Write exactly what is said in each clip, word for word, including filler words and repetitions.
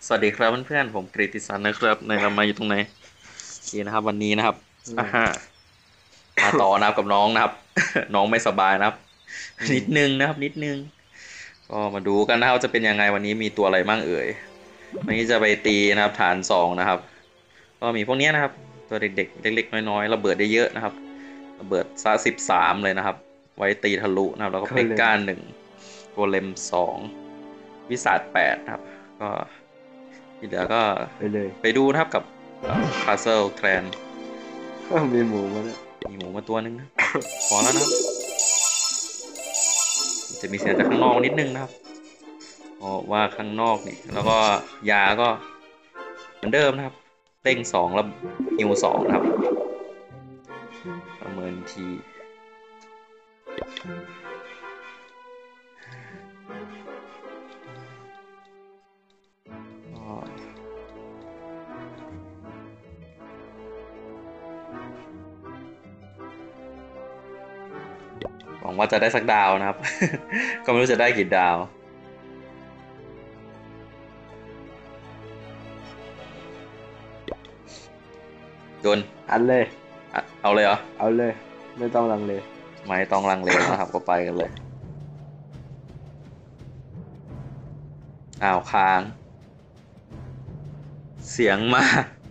สวัสดีครับเพื่อนๆผมกฤติสันนะครับในเรามาอยู่ตรงไหนดีนะครับวันนี้นะครับอ่าฮะมาต่อนะครับกับน้องนะครับ น้องไม่สบายนะครับนิดนึงนะครับนิดนึงก็มาดูกันนะครับจะเป็นยังไงวันนี้มีตัวอะไรบ้างเอ่ยวันนี้จะไปตีนะครับฐานสองนะครับก็มีพวกนี้นะครับตัวเด็กๆเล็กๆน้อยๆระเบิดได้เยอะนะครับระเบิดซะสิบสามเลยนะครับไว้ตีทะลุนะครับแล้วก็เพกก้าหนึ่งโกเลมสองวิสาดแปดครับก็ที่เหลือก็ไปเลยไปดูนะครับกับคา s เซิลแ a นมีหมูมาเนี่ยมีหมูมาตัวนึงนะพอแล้วนะครับจะมีเสียงจากข้างนอกนิดนึงนะครับเพราะว่าข้างนอกนี่แล้วก็ยาก็เหมือนเดิมนะครับเต้งสองแล้วฮิวสองนะครับประเมินทีหวังว่าจะได้สักดาวนะครับ ก็ไม่รู้จะได้กี่ดาวโดนอันเลยเอาเลยเหรอเอาเลยไม่ต้องลังเลไม่ต้องลังเลนะครับก็ไปกันเลยอ้าวค้างเสียงมา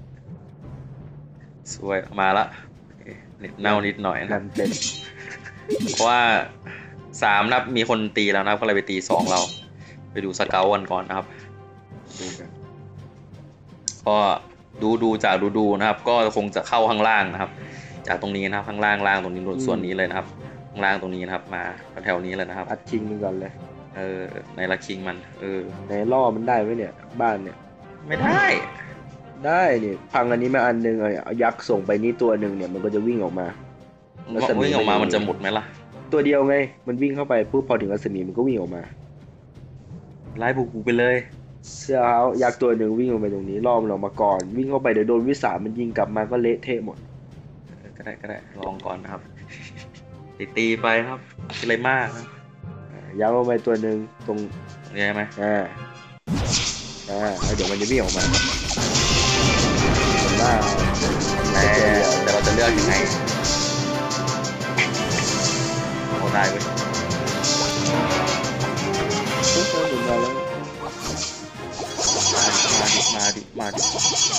สวยมาละนิดเน่านิดหน่อยนะเพราะว่าสามนับมีคนตีแล้วนะครับก็เลยไปตีสองเราไปดูสเกลกันก่อนนะครับดูกันก็ดูดูจากดูดูนะครับก็คงจะเข้าข้างล่างนะครับจากตรงนี้นะครับข้างล่างล่างตรงนี้ส่วนนี้เลยนะครับข้างล่างตรงนี้นะครับมาแถวนี้เลยนะครับอัดคิงก่อนเลยเออในละคิงมันเออในล่อมันได้ไหมเนี่ยบ้านเนี่ยไม่ได้ได้เนี่ยพังอันนี้มาอันนึงเอายักษ์ส่งไปนี่ตัวหนึ่งเนี่ยมันก็จะวิ่งออกมาแล้ววิ่งออกมามันจะหมดไหมล่ะตัวเดียวไงมันวิ่งเข้าไปปุ๊บพอถึงรัศมีมันก็วิ่งออกมาไล่บุกไปเลยเสื้อเขายักษ์ตัวหนึ่งวิ่งออกไปตรงนี้ล่อมันออกมาก่อนวิ่งเข้าไปเดี๋ยวโดนวิสามันยิงกลับมาก็เละเทะหมดก็ได้ก็ได้ลองก่อนนะครับตีตีไปครับอะไรมากนะยักษ์ลงไปตัวหนึ่งตรงนี้ใช่ไหมอ่าอ่าแล้วเดี๋ยวมันจะวิ่งออกมาหน้าแต่แต่เราจะเลือกยังไงโอ้ได้เว้ยมาดิมาดิมาดิ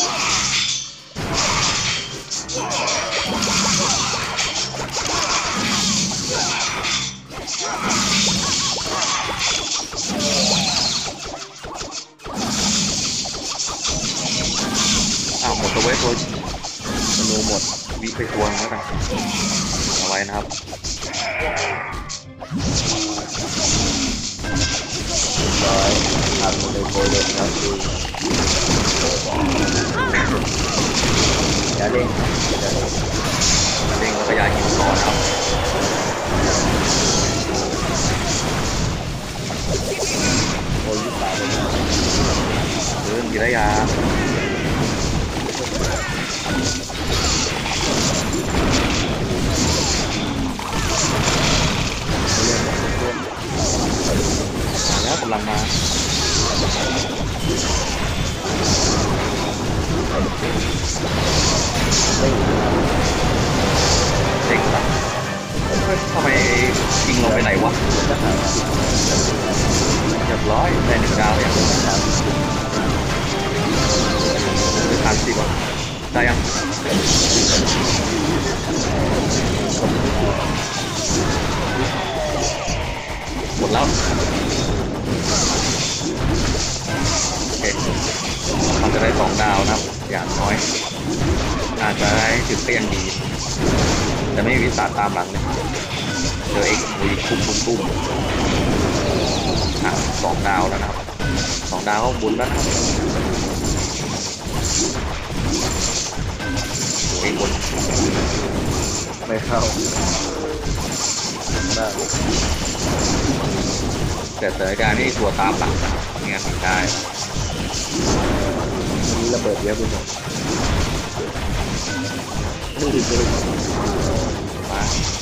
อ้าวหมดตัวไว้ตัวมโนหมดวิไปตัวแล้วกันเอาไว้นะครับร้อยทำเลยโกเลยครับดูอย่าเล่นอย่าเล่นอย่าเล่นแล้วก็อย่าหิวก่อนครับโอ้ยตายเลยเดินกี่ระยะแล้วกำลังมาเด็กละทำไมยิงลงไปไหนวะเรียบร้อยได้หนึ่งดาวอย่างหรือผ่านสิวะได้ยังหมดแล้วโอเคเราจะได้สองดาวนะครับอย่างน้อยอาจจะได้ถึงก็ยังดีแต่ไม่มีวิสาตามหลังเลยเจอเอ็กซ์วีคุ้มคุ้มคุ้มอ่ะสองดาวแล้วนะครับสองดาวก็บุญแล้วนะเอ็กซ์บนไม่เข้าแต่สถานการณ์ที่ตัวตามหลังนะครับทำงานทำได้นี่ระเบิดเยอะไปหมดนี่ดิเลยมา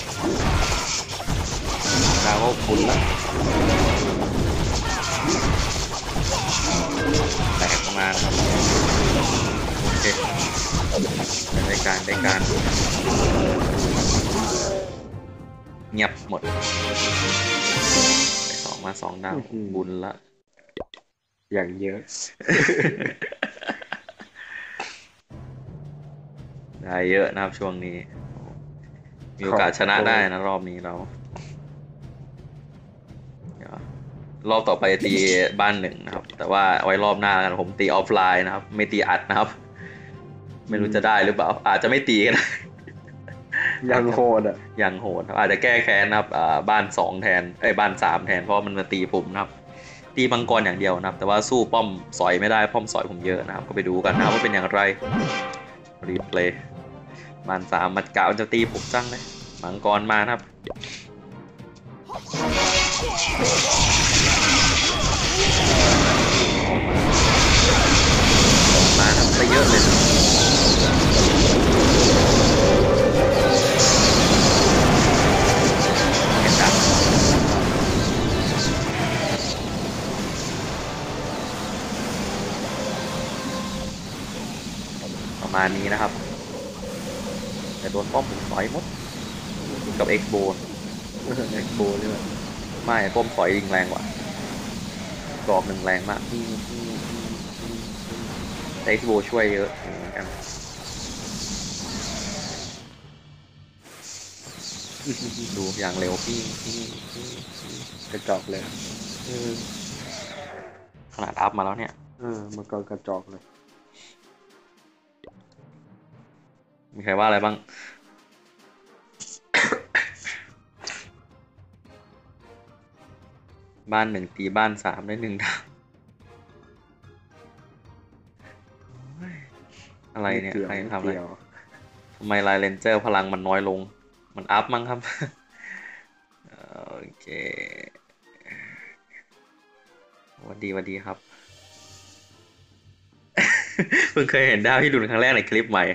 ดาวก็บุญแล้วแตกออกมาางครับโอเคได้การได้การเงียบหมดไปสองมาสองดาวบุญละอย่างเยอะได้เยอะนะครับช่วงนี้มีโอกาสชนะได้นะรอบนี้เรารอบต่อไปตีบ้านหนึ่งนะครับแต่ว่าไว้รอบหน้ากันผมตีออฟไลน์นะครับไม่ตีอัดนะครับไม่รู้จะได้หรือเปล่าอาจจะไม่ตีก็ได้ยังโหดอ่ะยังโหดอาจจะแก้แค้นนะครับบ้านสองแทนเอ้ยบ้านสามแทนเพราะมันมาตีผมนะครับตีมังกรอย่างเดียวนะครับแต่ว่าสู้ป้อมสอยไม่ได้ป้อมสอยผมเยอะนะครับก็ไปดูกันนะว่าเป็นอย่างไรรีเพลย์บ้านสามมันกะจะตีผมจังเลยมังกรมาครับมาครับไปเยอะเลยเห็นดังประมาณนี้นะครับแต่โดนป้อมผมต่อยหมดกับเอ็กโบนเอ็กโบใช่ไหมไม่ป้อมต่อยยิงแรงกว่าดอกหนึ่งแรงมากแต่เอ็กโบช่วยเยอะเหมือนกันดูอย่างเร็วพี่พี่พี่กระจอกเลยขนาดอัพมาแล้วเนี่ยเออมันก็กระจอกเลยมีใครว่าอะไรบ้าง บ้านหนึ่งตีบ้านสามได้หนึ่งดาวอะไรเนี่ยใครทำอะไรทำไมไลน์เลนเจอร์พลังมันน้อยลงมันอัพมั้งครับ โอเควันดีวันดีครับ เพิ่งเคยเห็นดาวที่ดุนครั้งแรกในคลิปใหม่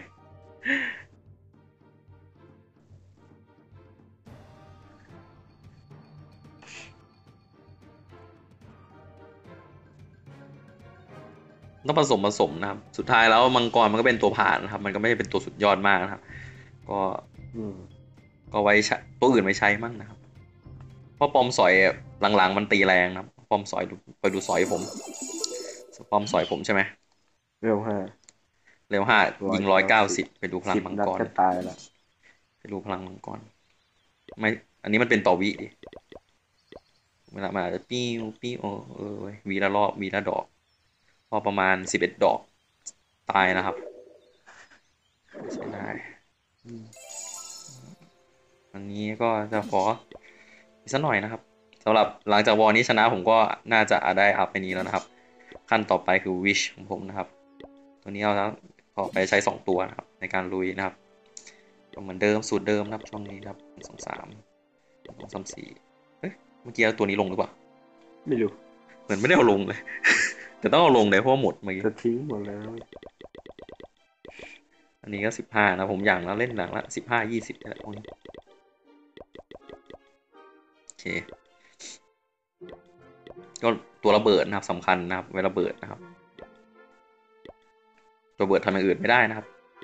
ต้องผสมผสมนะครับสุดท้ายแล้วมังกรมันก็เป็นตัวผ่านนะครับมันก็ไม่ได้เป็นตัวสุดยอดมากนะครับก็ก็ไว้ใช้ตัวอื่นไม่ใช้มั่งนะครับเพราะปอมสอยหลังๆมันตีแรงนะครับปอมสอยไปดูสอยผมปอมสอยผมใช่ไหมเร็วห้าเร็วห้ายิงร้อยเก้าสิบไปดูพลังมังกรตายแล้วไปดูพลังมังกรไม่อันนี้มันเป็นต่อวิดิเวลามาจะปิ้วปิ้วเออวีละรอบวีละดอกพอประมาณสิบเอ็ดดอกตายนะครับใช่ได้อันนี้ก็จะขออีกสักหน่อยนะครับสำหรับหลังจากวอลนี้ชนะผมก็น่าจะได้อัพไปนี้แล้วนะครับขั้นต่อไปคือวิชของผมนะครับตัวนี้เอาแล้วก็ไปใช้สองตัวนะครับในการลุยนะครับเหมือนเดิมสูตรเดิมนะครับช่วงนี้ครับสองสามสองสามสี่เฮ้ยเมื่อกี้เอาตัวนี้ลงหรือเปล่าไม่รู้เหมือนไม่ได้เอาลงเลย แต่ต้องเอาลงเลยเพราะหมดเมื่อกี้จะทิ้งหมดแล้วอันนี้ก็สิบห้านะผมอย่างแล้วเล่นหนังละสิบห้ายี่สิบอะไรพวกนี้โอเคก็ตัวระเบิดนะครับสำคัญนะครับเวลาระเบิดนะครับตัวระเบิดทำอย่างอื่นไม่ได้นะครับ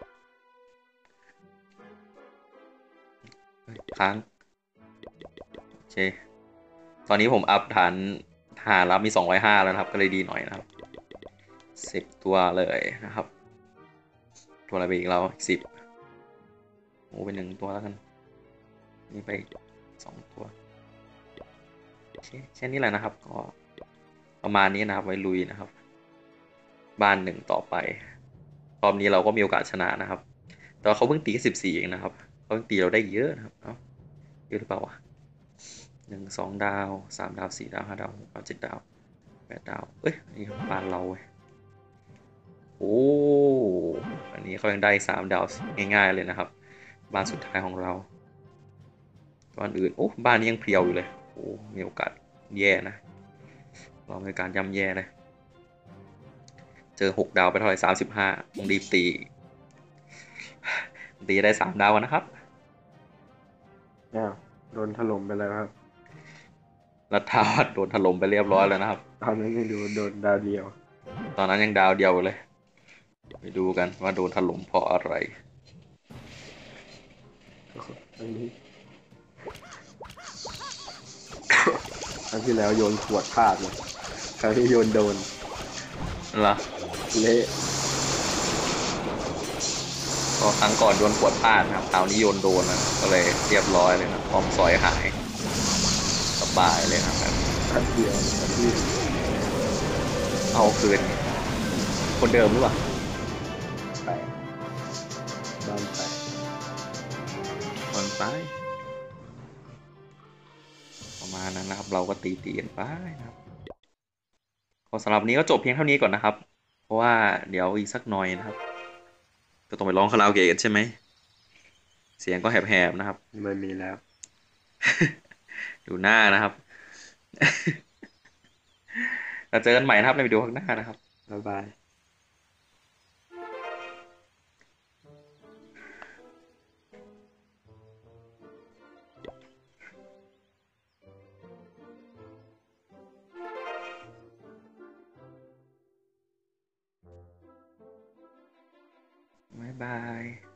ค้างโอเคตอนนี้ผมอัพฐานทหารรับมีสองร้อยห้าแล้วนะครับก็เลยดีหน่อยนะครับสิบตัวเลยนะครับตัวอะไรไปอีกเราสิบโอ้เป็นหนึ่งตัวแล้วกันนี่ไปสองตัวโอเคแค่นี้แหละนะครับก็ประมาณนี้นะครับไว้ลุยนะครับบ้านหนึ่งต่อไปรอบนี้เราก็มีโอกาสชนะนะครับแต่ว่าเขาเพิ่งตีแค่สิบสี่เองนะครับเขาเพิ่งตีเราได้เยอะนะครับเอ้าเยอะหรือเปล่าวะหนึ่งสองดาวสามดาวสี่ดาวห้าดาวหกดาวเจ็ดดาวแปดดาวเอ้ยนี่บ้านเราเว้ยโอ้อันนี้เขายังได้สามดาวง่ายๆเลยนะครับบ้านสุดท้ายของเราบ้านอื่นโอ้บ้านนี้ยังเพรียวอยู่เลยโอ้มีโอกาสแย่นะเราในการย่ำแย่เลยเจอหกดาวไปเท่าไหร่สามสิบห้าต้องรีบตีตีได้สามดาวนะครับอ้าวโดนถล่มไปแล้วครับรัฐาวัดโดนถล่มไปเรียบร้อยแล้วนะครับตอนนี้ไม่ดูโดนดาวเดียวตอนนั้นยังดาวเดียวเลยไปดูกันว่าโดนถล่มเพราะอะไรอันนี้อันที่แล้วโยนขวดพลาดเลยคราวนี้โยนโดนเหรอเละก็ครั้งก่อนโยนขวดพลาดนะครับคราวนี้โยนโดนนะก็เลยเรียบร้อยเลยนะพร้อมซอยหายสบายเลยนะครับอันเดียวอันที่เอาคืน คนเดิมหรือเปล่าแปดบ้านแปดคนไปประมาณนั้นนะครับ เราก็ตีตีกันไปนะครับขอสำหรับวันนี้ก็จบเพียงเท่านี้ก่อนนะครับ เพราะว่าเดี๋ยวอีกสักหน่อยนะครับจะต้องไปร้องคาราโอเกะกันใช่ไหมเสียงก็แหบๆนะครับไม่มีแล้วดูหน้านะครับ เราเจอกันใหม่นะครับในวิดีโอข้างหน้านะครับบ๊ายบายบ๊ายบาย